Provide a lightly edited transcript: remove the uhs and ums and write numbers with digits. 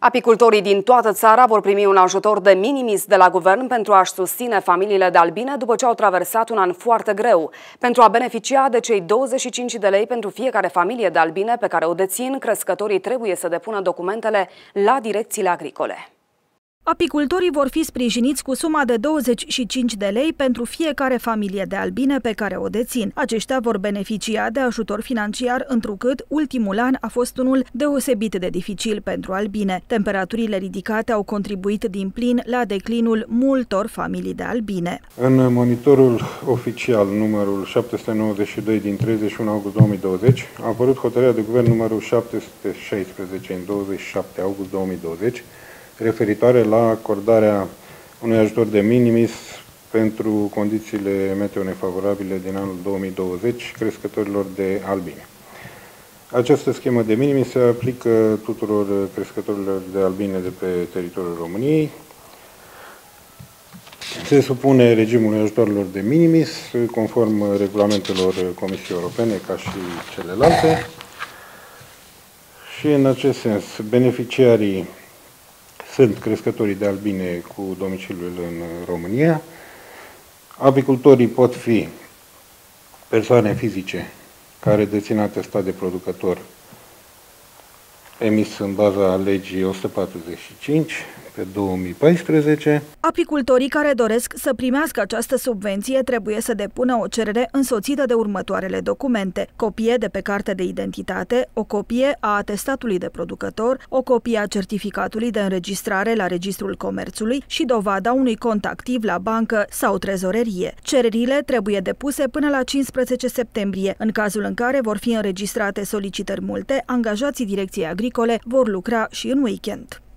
Apicultorii din toată țara vor primi un ajutor de minimis de la guvern pentru a-și susține familiile de albine după ce au traversat un an foarte greu. Pentru a beneficia de cei 25 de lei pentru fiecare familie de albine pe care o dețin, crescătorii trebuie să depună documentele la direcțiile agricole. Apicultorii vor fi sprijiniți cu suma de 25 de lei pentru fiecare familie de albine pe care o dețin. Aceștia vor beneficia de ajutor financiar, întrucât ultimul an a fost unul deosebit de dificil pentru albine. Temperaturile ridicate au contribuit din plin la declinul multor familii de albine. În monitorul oficial numărul 792 din 31 august 2020 a apărut hotărârea de guvern numărul 716 în 27 august 2020 referitoare la acordarea unui ajutor de minimis pentru condițiile meteo nefavorabile din anul 2020 crescătorilor de albine. Această schemă de minimis se aplică tuturor crescătorilor de albine de pe teritoriul României. Se supune regimului ajutorilor de minimis, conform regulamentelor Comisiei Europene, ca și celelalte. Și în acest sens, beneficiarii sunt crescătorii de albine cu domiciliul în România. Apicultorii pot fi persoane fizice care dețin atestat de producător emis în baza legii 145 pe 2014. Apicultorii care doresc să primească această subvenție trebuie să depună o cerere însoțită de următoarele documente: copie de pe carte de identitate, o copie a atestatului de producător, o copie a certificatului de înregistrare la Registrul Comerțului și dovada unui cont activ la bancă sau trezorerie. Cererile trebuie depuse până la 15 septembrie. În cazul în care vor fi înregistrate solicitări multe, angajații Direcției Agricole vor lucra și în weekend.